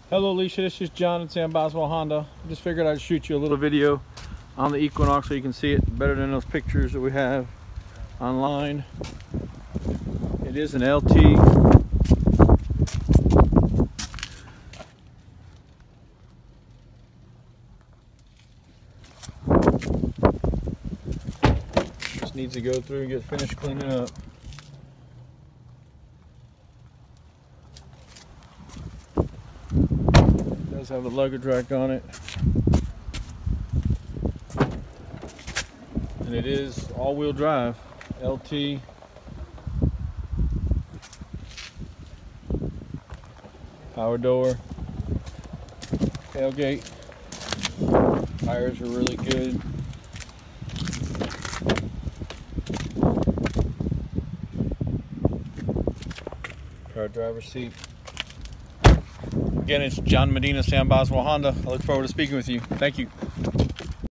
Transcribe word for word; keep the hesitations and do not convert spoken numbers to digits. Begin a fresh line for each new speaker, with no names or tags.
Hello Alicia, this is John at Sam Boswell Honda. Just figured I'd shoot you a little video on the Equinox so you can see it better than those pictures that we have online. It is an L T. Just needs to go through and get finished cleaning up. Does have a luggage rack on it, and it is all-wheel drive L T. Power door, tailgate, tires are really good. Power driver's seat. Again, it's John Medina, Sam Boswell Honda. I look forward to speaking with you. Thank you.